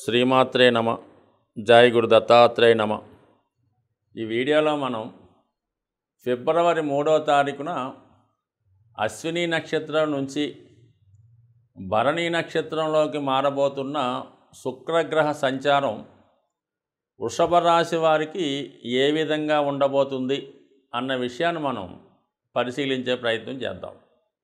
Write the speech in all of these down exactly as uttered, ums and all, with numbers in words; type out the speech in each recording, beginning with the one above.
శ్రీమాత్రే నమ. జై గురు దత్తాత్రేయ నమ. ఈ వీడియోలో మనం ఫిబ్రవరి మూడవ తారీఖున అశ్విని నక్షత్రం నుంచి భరణి నక్షత్రంలోకి మారబోతున్న శుక్రగ్రహ సంచారం వృషభ రాశి వారికి ఏ విధంగా ఉండబోతుంది అన్న విషయాన్ని మనం పరిశీలించే ప్రయత్నం చేద్దాం.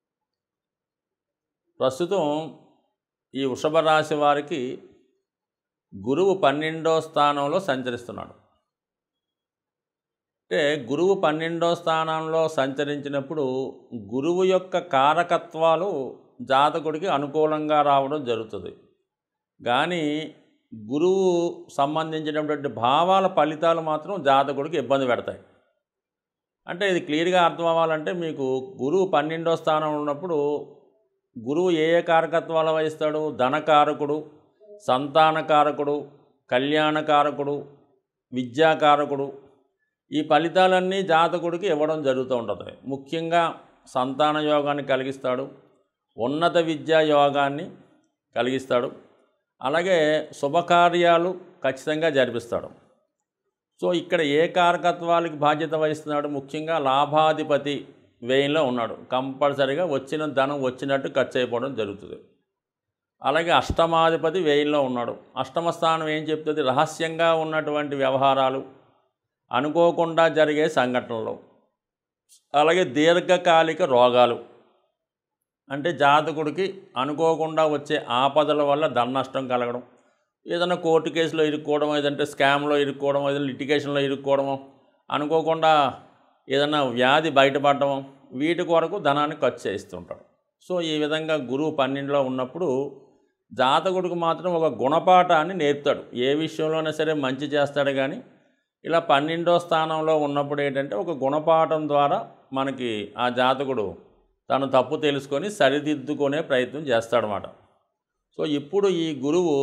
ప్రస్తుతం ఈ వృషభ రాశి వారికి గురువు పన్నెండో స్థానంలో సంచరిస్తున్నాడు. అంటే గురువు పన్నెండో స్థానంలో సంచరించినప్పుడు గురువు యొక్క కారకత్వాలు జాతకుడికి అనుకూలంగా రావడం జరుగుతుంది. కానీ గురువు సంబంధించినటువంటి భావాల ఫలితాలు మాత్రం జాతకుడికి ఇబ్బంది పెడతాయి. అంటే ఇది క్లియర్గా అర్థం అవ్వాలంటే మీకు గురువు పన్నెండో స్థానంలో ఉన్నప్పుడు గురువు ఏ ఏ కారకత్వాలు వహిస్తాడు? ధనకారకుడు, సంతానకారకుడు, కళ్యాణకారకుడు, విద్యాకారకుడు. ఈ ఫలితాలన్నీ జాతకుడికి ఇవ్వడం జరుగుతూ ఉంటుంది. ముఖ్యంగా సంతాన యోగాన్ని కలిగిస్తాడు, ఉన్నత విద్యా యోగాన్ని కలిగిస్తాడు, అలాగే శుభకార్యాలు ఖచ్చితంగా జరిపిస్తాడు. సో ఇక్కడ ఏ కారకత్వాలకి బాధ్యత వహిస్తున్నాడు? ముఖ్యంగా లాభాధిపతి వ్యయంలో ఉన్నాడు. కంపల్సరీగా వచ్చిన ధనం వచ్చినట్టు ఖర్చు అయిపోవడం జరుగుతుంది. అలాగే అష్టమాధిపతి వ్యయంలో ఉన్నాడు. అష్టమ స్థానం ఏం చెప్తుంది? రహస్యంగా ఉన్నటువంటి వ్యవహారాలు, అనుకోకుండా జరిగే సంఘటనలు, అలాగే దీర్ఘకాలిక రోగాలు. అంటే జాతకుడికి అనుకోకుండా వచ్చే ఆపదల వల్ల ధన నష్టం కలగడం, ఏదైనా కోర్టు కేసులో ఇరుక్కోవడం, ఏదంటే స్కామ్లో ఇరుక్కోవడం, ఏదైనా లిటిగేషన్లో ఇరుక్కోవడము, అనుకోకుండా ఏదైనా వ్యాధి బయటపడడం, వీటి కొరకు ధనాన్ని ఖర్చు చేస్తుంటాడు. సో ఈ విధంగా గురువు పన్నెండులో ఉన్నప్పుడు జాతకుడికి మాత్రం ఒక గుణపాఠాన్ని నేర్పుతాడు. ఏ విషయంలోనైనా సరే మంచి చేస్తాడు. కానీ ఇలా పన్నెండో స్థానంలో ఉన్నప్పుడు ఏంటంటే ఒక గుణపాఠం ద్వారా మనకి ఆ జాతకుడు తను తప్పు తెలుసుకొని సరిదిద్దుకునే ప్రయత్నం చేస్తాడనమాట. సో ఇప్పుడు ఈ గురువు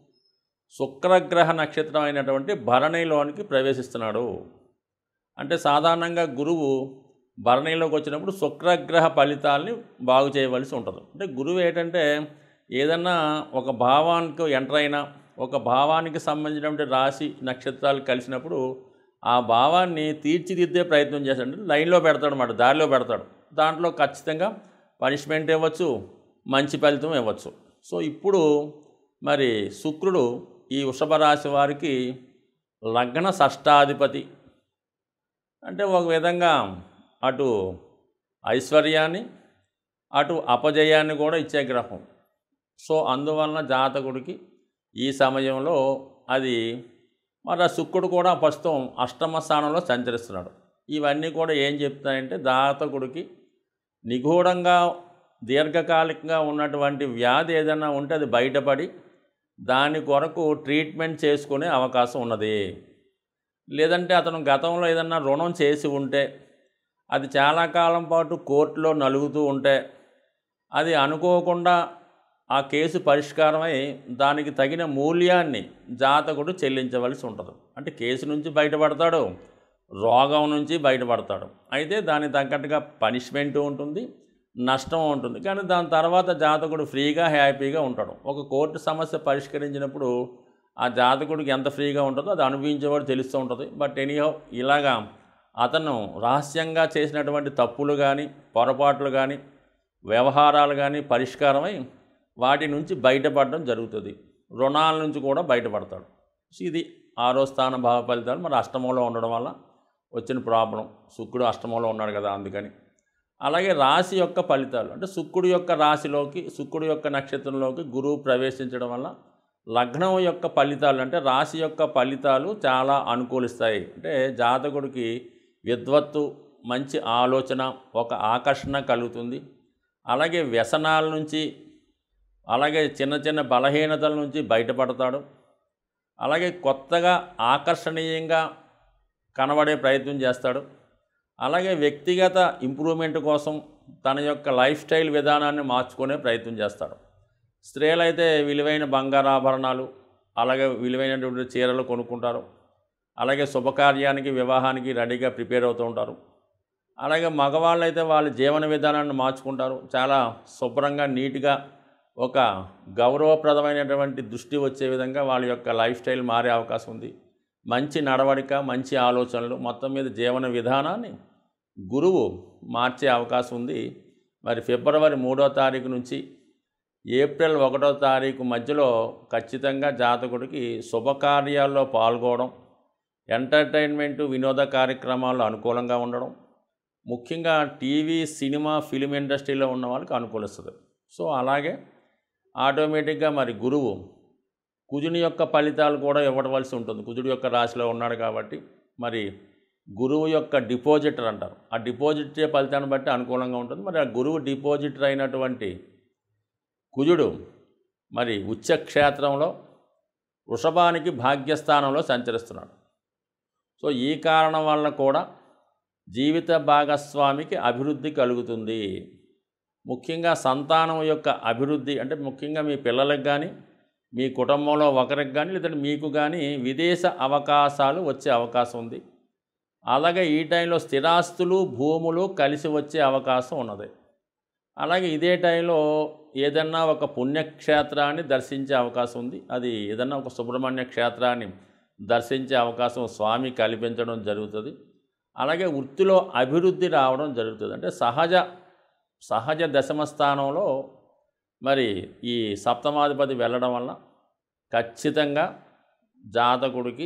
శుక్రగ్రహ నక్షత్రం అయినటువంటి భరణిలోనికి ప్రవేశిస్తున్నాడు. అంటే సాధారణంగా గురువు భరణిలోకి వచ్చినప్పుడు శుక్రగ్రహ ఫలితాలని బాగు చేయవలసి ఉంటుంది. అంటే గురువు ఏంటంటే ఏదన్నా ఒక భావానికి ఎంటర్ అయినా, ఒక భావానికి సంబంధించినటువంటి రాశి నక్షత్రాలు కలిసినప్పుడు ఆ భావాన్ని తీర్చిదిద్దే ప్రయత్నం చేస్తాడు. లైన్లో పెడతాడు అన్నమాట, దారిలో పెడతాడు. దాంట్లో ఖచ్చితంగా పనిష్మెంట్ ఇవ్వచ్చు, మంచి ఫలితం ఇవ్వచ్చు. సో ఇప్పుడు మరి శుక్రుడు ఈ వృషభ రాశి వారికి లగ్న షష్టాధిపతి. అంటే ఒక విధంగా అటు ఐశ్వర్యాన్ని అటు అపజయాన్ని కూడా ఇచ్చే గ్రహం. సో అందువలన జాతకుడికి ఈ సమయంలో అది మరి ఆ శుక్రుడు కూడా ప్రస్తుతం అష్టమ స్థానంలో సంచరిస్తున్నాడు. ఇవన్నీ కూడా ఏం చెప్తాయంటే జాతకుడికి నిగూఢంగా దీర్ఘకాలికంగా ఉన్నటువంటి వ్యాధి ఏదైనా ఉంటే అది బయటపడి దాని కొరకు ట్రీట్మెంట్ చేసుకునే అవకాశం ఉన్నది. లేదంటే అతను గతంలో ఏదన్నా రుణం చేసి ఉంటే అది చాలా కాలం పాటు కోర్టులో నలుగుతూ ఉంటే అది అనుకోకుండా ఆ కేసు పరిష్కారమై దానికి తగిన మూల్యాన్ని జాతకుడు చెల్లించవలసి ఉంటుంది. అంటే కేసు నుంచి బయటపడతాడు, రోగం నుంచి బయటపడతాడు. అయితే దానికి తగ్గట్టుగా పనిష్మెంట్ ఉంటుంది, నష్టం ఉంటుంది. కానీ దాని తర్వాత జాతకుడు ఫ్రీగా హ్యాపీగా ఉంటాడు. ఒక కోర్టు సమస్య పరిష్కరించినప్పుడు ఆ జాతకుడికి ఎంత ఫ్రీగా ఉంటుందో అది అనుభవించేవాడు తెలుస్తూ ఉంటుంది. బట్ ఎనీహౌ ఇలాగా అతను రహస్యంగా చేసినటువంటి తప్పులు కానీ పొరపాట్లు కానీ వ్యవహారాలు కానీ పరిష్కారమై వాటి నుంచి బయటపడడం జరుగుతుంది. రుణాల నుంచి కూడా బయటపడతాడు. ఇది ఆరో స్థాన భావ ఫలితాలు. మరి అష్టమంలో ఉండడం వల్ల వచ్చిన ప్రాబ్లం, శుక్రుడు అష్టమంలో ఉన్నాడు కదా అందుకని. అలాగే రాశి యొక్క ఫలితాలు, అంటే శుక్రుడు యొక్క రాశిలోకి, శుక్రుడు యొక్క నక్షత్రంలోకి గురువు ప్రవేశించడం వల్ల లగ్నం యొక్క ఫలితాలు, అంటే రాశి యొక్క ఫలితాలు చాలా అనుకూలిస్తాయి. అంటే జాతకుడికి విద్వత్తు, మంచి ఆలోచన, ఒక ఆకర్షణ కలుగుతుంది. అలాగే వ్యసనాల నుంచి, అలాగే చిన్న చిన్న బలహీనతల నుంచి బయటపడతాడు. అలాగే కొత్తగా ఆకర్షణీయంగా కనబడే ప్రయత్నం చేస్తాడు. అలాగే వ్యక్తిగత ఇంప్రూవ్మెంట్ కోసం తన యొక్క లైఫ్ స్టైల్ విధానాన్ని మార్చుకునే ప్రయత్నం చేస్తాడు. స్త్రీలైతే విలువైన బంగారాభరణాలు, అలాగే విలువైనటువంటి చీరలు కొనుక్కుంటారు. అలాగే శుభకార్యానికి, వివాహానికి రెడీగా ప్రిపేర్ అవుతూ ఉంటారు. అలాగే మగవాళ్ళు అయితే వాళ్ళ జీవన విధానాన్ని మార్చుకుంటారు. చాలా శుభ్రంగా నీట్గా ఒక గౌరవప్రదమైనటువంటి దృష్టి వచ్చే విధంగా వాళ్ళ యొక్క లైఫ్ స్టైల్ మారే అవకాశం ఉంది. మంచి నడవడిక, మంచి ఆలోచనలు, మొత్తం మీద జీవన విధానాన్ని గురువు మార్చే అవకాశం ఉంది. మరి ఫిబ్రవరి మూడో తారీఖు నుంచి ఏప్రిల్ ఒకటో తారీఖు మధ్యలో ఖచ్చితంగా జాతకుడికి శుభకార్యాల్లో పాల్గొనడం, ఎంటర్టైన్మెంటు, వినోద కార్యక్రమాల్లో అనుకూలంగా ఉండడం, ముఖ్యంగా టీవీ, సినిమా, ఫిలిం ఇండస్ట్రీలో ఉన్న వాళ్ళకి అనుకూలిస్తుంది. సో అలాగే ఆటోమేటిక్గా మరి గురువు కుజుని యొక్క ఫలితాలు కూడా ఇవ్వవలసి ఉంటుంది. కుజుడు యొక్క రాశిలో ఉన్నాడు కాబట్టి మరి గురువు యొక్క డిపాజిటర్ అంటారు. ఆ డిపాజిట్ ఫలితాన్ని బట్టి అనుకూలంగా ఉంటుంది. మరి ఆ గురువు డిపాజిటర్ అయినటువంటి కుజుడు మరి ఉచ్చక్షేత్రంలో వృషభానికి భాగ్యస్థానంలో సంచరిస్తున్నాడు. సో ఈ కారణం వల్ల కూడా జీవిత భాగస్వామికి అభివృద్ధి కలుగుతుంది. ముఖ్యంగా సంతానం యొక్క అభివృద్ధి అంటే ముఖ్యంగా మీ పిల్లలకు కానీ, మీ కుటుంబంలో ఒకరికి కానీ, లేదంటే మీకు కానీ విదేశ అవకాశాలు వచ్చే అవకాశం ఉంది. అలాగే ఈ టైంలో స్థిరాస్తులు, భూములు కలిసి వచ్చే అవకాశం ఉన్నది. అలాగే ఇదే టైంలో ఏదన్నా ఒక పుణ్యక్షేత్రాన్ని దర్శించే అవకాశం ఉంది. అది ఏదన్నా ఒక సుబ్రహ్మణ్య క్షేత్రాన్ని దర్శించే అవకాశం స్వామి కల్పించడం జరుగుతుంది. అలాగే వృత్తిలో అభివృద్ధి రావడం జరుగుతుంది. అంటే సహజ సహజ దశమ స్థానంలో మరి ఈ సప్తమాధిపతి వెళ్ళడం వల్ల ఖచ్చితంగా జాతకుడికి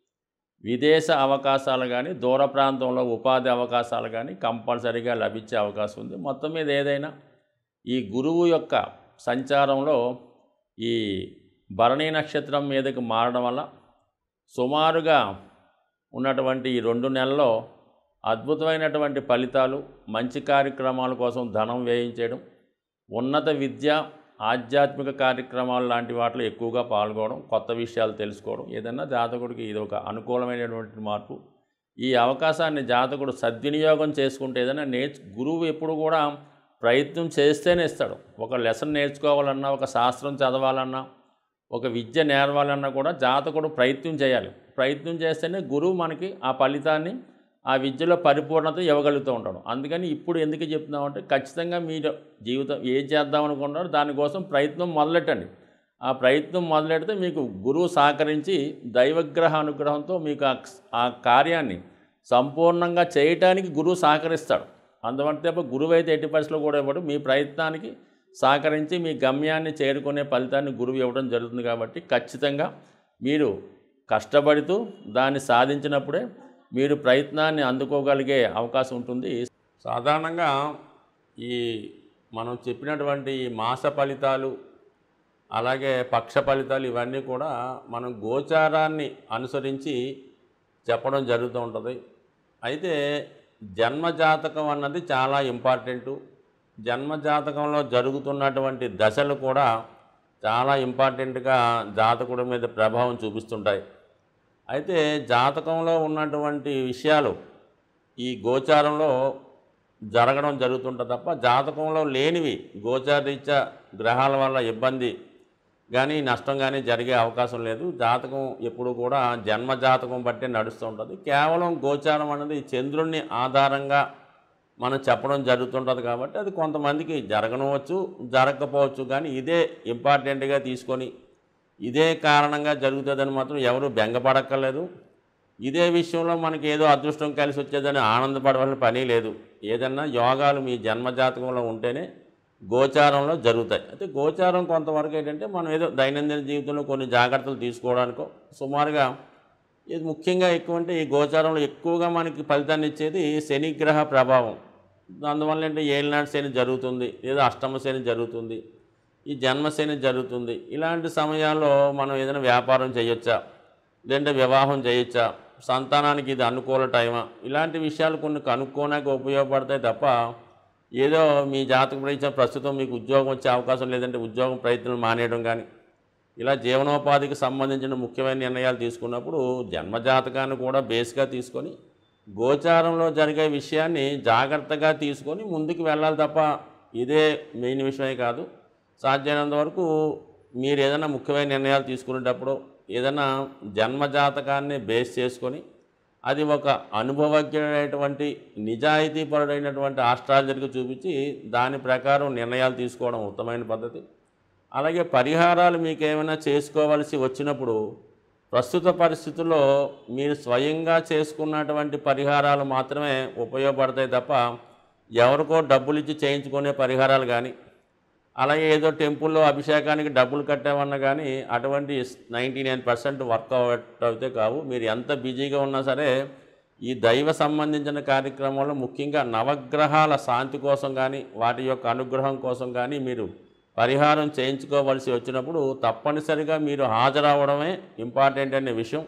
విదేశ అవకాశాలు కానీ, దూర ప్రాంతంలో ఉపాధి అవకాశాలు కానీ కంపల్సరీగా లభించే అవకాశం ఉంది. మొత్తం మీద ఏదైనా ఈ గురువు యొక్క సంచారంలో ఈ భరణీ నక్షత్రం మీదకి మారడం వల్ల సుమారుగా ఉన్నటువంటి ఈ రెండు నెలల్లో అద్భుతమైనటువంటి ఫలితాలు, మంచి కార్యక్రమాల కోసం ధనం వేయించడం, ఉన్నత విద్య, ఆధ్యాత్మిక కార్యక్రమాలు లాంటి వాటిలో ఎక్కువగా పాల్గొనడం, కొత్త విషయాలు తెలుసుకోవడం, ఏదన్నా జాతకుడికి ఇది ఒక అనుకూలమైనటువంటి మార్పు. ఈ అవకాశాన్ని జాతకుడు సద్వినియోగం చేసుకుంటే ఏదైనా నేర్చు గురువు ఎప్పుడు కూడా ప్రయత్నం చేస్తేనే ఇస్తాడు. ఒక లెసన్ నేర్చుకోవాలన్నా, ఒక శాస్త్రం చదవాలన్నా, ఒక విద్య నేర్వాలన్నా కూడా జాతకుడు ప్రయత్నం చేయాలి. ప్రయత్నం చేస్తేనే గురువు మనకి ఆ ఫలితాన్ని, ఆ విద్యలో పరిపూర్ణత ఇవ్వగలుగుతూ ఉంటాడు. అందుకని ఇప్పుడు ఎందుకు చెప్తున్నామంటే ఖచ్చితంగా మీరు జీవితం ఏం చేద్దాం అనుకుంటున్నారో దానికోసం ప్రయత్నం మొదలెట్టండి. ఆ ప్రయత్నం మొదలెడితే మీకు గురువు సహకరించి దైవగ్రహ అనుగ్రహంతో మీకు ఆ కార్యాన్ని సంపూర్ణంగా చేయటానికి గురువు సహకరిస్తాడు. అందువల్ల తప్ప గురువు అయితే ఎట్టి పరిస్థితుల్లో కూడా ఇవ్వడు. మీ ప్రయత్నానికి సహకరించి మీ గమ్యాన్ని చేరుకునే ఫలితాన్ని గురువు ఇవ్వడం జరుగుతుంది. కాబట్టి ఖచ్చితంగా మీరు కష్టపడుతూ దాన్ని సాధించినప్పుడే మీరు ప్రయత్నాన్ని అందుకోగలిగే అవకాశం ఉంటుంది. సాధారణంగా ఈ మనం చెప్పినటువంటి ఈ మాస ఫలితాలు, అలాగే పక్ష ఫలితాలు ఇవన్నీ కూడా మనం గోచారాన్ని అనుసరించి చెప్పడం జరుగుతూ ఉంటుంది. అయితే జన్మజాతకం అన్నది చాలా ఇంపార్టెంటు. జన్మజాతకంలో జరుగుతున్నటువంటి దశలు కూడా చాలా ఇంపార్టెంట్గా జాతకుడి మీద ప్రభావం చూపిస్తుంటాయి. అయితే జాతకంలో ఉన్నటువంటి విషయాలు ఈ గోచారంలో జరగడం జరుగుతుంటుంది తప్ప జాతకంలో లేనివి గోచారరీత్యా గ్రహాల వల్ల ఇబ్బంది కానీ, నష్టం కానీ జరిగే అవకాశం లేదు. జాతకం ఎప్పుడు కూడా జన్మ జాతకం బట్టే నడుస్తూ ఉంటుంది. కేవలం గోచారం అనేది చంద్రుణ్ణి ఆధారంగా మనం చెప్పడం జరుగుతుంటుంది కాబట్టి అది కొంతమందికి జరగనవచ్చు, జరగకపోవచ్చు. కానీ ఇదే ఇంపార్టెంట్గా తీసుకొని ఇదే కారణంగా జరుగుతుందని మాత్రం ఎవరు బెంగపడక్కర్లేదు. ఇదే విషయంలో మనకి ఏదో అదృష్టం కలిసి వచ్చేదని ఆనందపడవలసిన పని లేదు. ఏదన్నా యోగాలు మీ జన్మజాతకంలో ఉంటేనే గోచారంలో జరుగుతాయి. అయితే గోచారం కొంతవరకు ఏంటంటే మనం ఏదో దైనందిన జీవితంలో కొన్ని జాగ్రత్తలు తీసుకోవడానికో సుమారుగా ఇది ముఖ్యంగా ఎక్కువ అంటే ఈ గోచారంలో ఎక్కువగా మనకి ఫలితాన్ని ఇచ్చేది శనిగ్రహ ప్రభావం. అందువల్ల ఏంటంటే ఏలినాటి శని జరుగుతుంది, లేదా అష్టమ శని జరుగుతుంది, ఈ జన్మశని జరుగుతుంది. ఇలాంటి సమయాల్లో మనం ఏదైనా వ్యాపారం చేయొచ్చా, లేదంటే వివాహం చేయొచ్చా, సంతానానికి ఇది అనుకూల టైమా, ఇలాంటి విషయాలు కొన్ని కనుక్కోడానికి ఉపయోగపడతాయి తప్ప ఏదో మీ జాతక ప్రయత్నం ప్రస్తుతం మీకు ఉద్యోగం వచ్చే అవకాశం లేదంటే ఉద్యోగం ప్రయత్నం మానేయడం కానీ ఇలా జీవనోపాధికి సంబంధించిన ముఖ్యమైన నిర్ణయాలు తీసుకున్నప్పుడు జన్మజాతకాన్ని కూడా బేస్గా తీసుకొని గోచారంలో జరిగే విషయాన్ని జాగ్రత్తగా తీసుకొని ముందుకు వెళ్ళాలి తప్ప ఇదే మెయిన్ విషయమే కాదు. సాధ్యమైనంత వరకు మీరు ఏదైనా ముఖ్యమైన నిర్ణయాలు తీసుకునేటప్పుడు ఏదైనా జన్మజాతకాన్ని బేస్ చేసుకొని అది ఒక అనుభవజ్ఞుడైనటువంటి నిజాయితీపరుడైనటువంటి ఆస్ట్రాలజర్కి చూపించి దాని ప్రకారం నిర్ణయాలు తీసుకోవడం ఉత్తమమైన పద్ధతి. అలాగే పరిహారాలు మీకేమైనా చేసుకోవలసి వచ్చినప్పుడు ప్రస్తుత పరిస్థితుల్లో మీరు స్వయంగా చేసుకున్నటువంటి పరిహారాలు మాత్రమే ఉపయోగపడతాయి తప్ప ఎవరికో డబ్బులు ఇచ్చి చేయించుకునే పరిహారాలు కానీ అలాగే ఏదో టెంపుల్లో అభిషేకానికి డబ్బులు కట్టామన్నా కానీ అటువంటి నైంటీ నైన్ పర్సెంట్ వర్కౌట్ అయితే కావు. మీరు ఎంత బిజీగా ఉన్నా సరే ఈ దైవ సంబంధించిన కార్యక్రమాల్లో ముఖ్యంగా నవగ్రహాల శాంతి కోసం కానీ వాటి యొక్క అనుగ్రహం కోసం కానీ మీరు పరిహారం చేయించుకోవలసి వచ్చినప్పుడు తప్పనిసరిగా మీరు హాజరవడమే ఇంపార్టెంట్ అనే విషయం.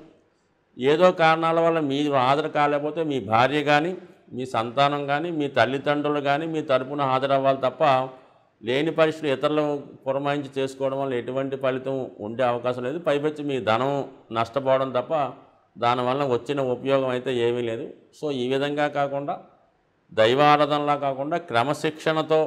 ఏదో కారణాల వల్ల మీరు హాజరు కాలేకపోతే మీ భార్య కానీ మీ సంతానం కానీ మీ తల్లిదండ్రులు కానీ మీ తరపున హాజరవ్వాలి తప్ప లేని పరిస్థితులు ఇతరులు పురమాయించి చేసుకోవడం వల్ల ఎటువంటి ఫలితం ఉండే అవకాశం లేదు. పైపెచ్చి మీ ధనం నష్టపోవడం తప్ప దానివల్ల వచ్చిన ఉపయోగం అయితే ఏమీ లేదు. సో ఈ విధంగా కాకుండా దైవారాధనలా కాకుండా క్రమశిక్షణతో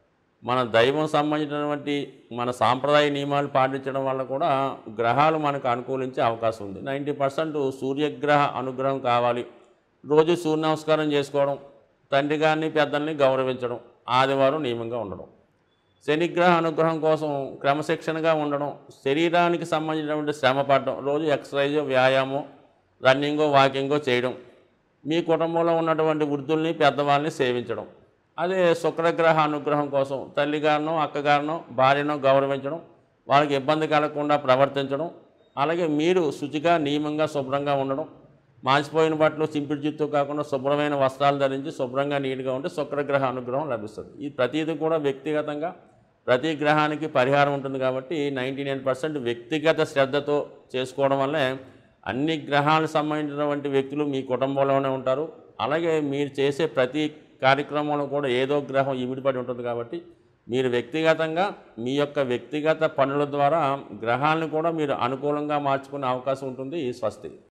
మన దైవం సంబంధించినటువంటి మన సాంప్రదాయ నియమాలు పాటించడం వల్ల కూడా గ్రహాలు మనకు అనుకూలించే అవకాశం ఉంది. నైంటీ పర్సెంట్ సూర్యగ్రహ అనుగ్రహం కావాలి. రోజు సూర్య నమస్కారం చేసుకోవడం, తండ్రి గారిని పెద్దల్ని గౌరవించడం, ఆదివారం నియమంగా ఉండడం, శనిగ్రహ అనుగ్రహం కోసం క్రమశిక్షణగా ఉండడం, శరీరానికి సంబంధించినటువంటి శ్రమ పడడం, రోజు ఎక్సర్సైజ్ వ్యాయామం రన్నింగో వాకింగో చేయడం, మీ కుటుంబంలో ఉన్నటువంటి వృద్ధుల్ని పెద్దవాళ్ళని సేవించడం, అదే శుక్రగ్రహ అనుగ్రహం కోసం తల్లిగారినో అక్కగారినో భార్యనో గౌరవించడం, వాళ్ళకి ఇబ్బంది కలగకుండా ప్రవర్తించడం, అలాగే మీరు శుచిగా నియమంగా శుభ్రంగా ఉండడం, మాసిపోయిన బట్టలు చింపిడి జుత్తు కాకుండా శుభ్రమైన వస్త్రాలు ధరించి శుభ్రంగా నీట్గా ఉంటే శుక్రగ్రహ అనుగ్రహం లభిస్తుంది. ఈ ప్రతిదీ కూడా వ్యక్తిగతంగా ప్రతి గ్రహానికి పరిహారం ఉంటుంది కాబట్టి నైంటీ నైన్ పర్సెంట్ వ్యక్తిగత శ్రద్ధతో చేసుకోవడం వల్లే అన్ని గ్రహాలకు సంబంధించినటువంటి వ్యక్తులు మీ కుటుంబంలోనే ఉంటారు. అలాగే మీరు చేసే ప్రతి కార్యక్రమంలో కూడా ఏదో గ్రహం ఇమిడిపడి ఉంటుంది కాబట్టి మీరు వ్యక్తిగతంగా మీ యొక్క వ్యక్తిగత పనుల ద్వారా గ్రహాలను కూడా మీరు అనుకూలంగా మార్చుకునే అవకాశం ఉంటుంది. స్వస్తి.